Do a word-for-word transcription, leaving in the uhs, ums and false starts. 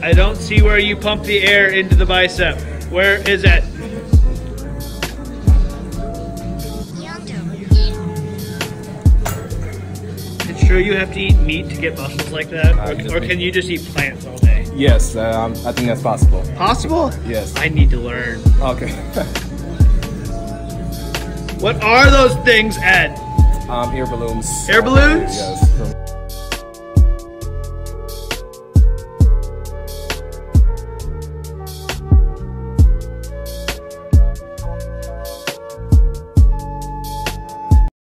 I don't see where you pump the air into the bicep. Where is it? It's true you have to eat meat to get muscles like that? Or, or can you just eat plants all day? Yes, um, I think that's possible. Possible? Yes. I need to learn. Okay. What are those things, Ed? Um, air balloons. Air balloons? Yes.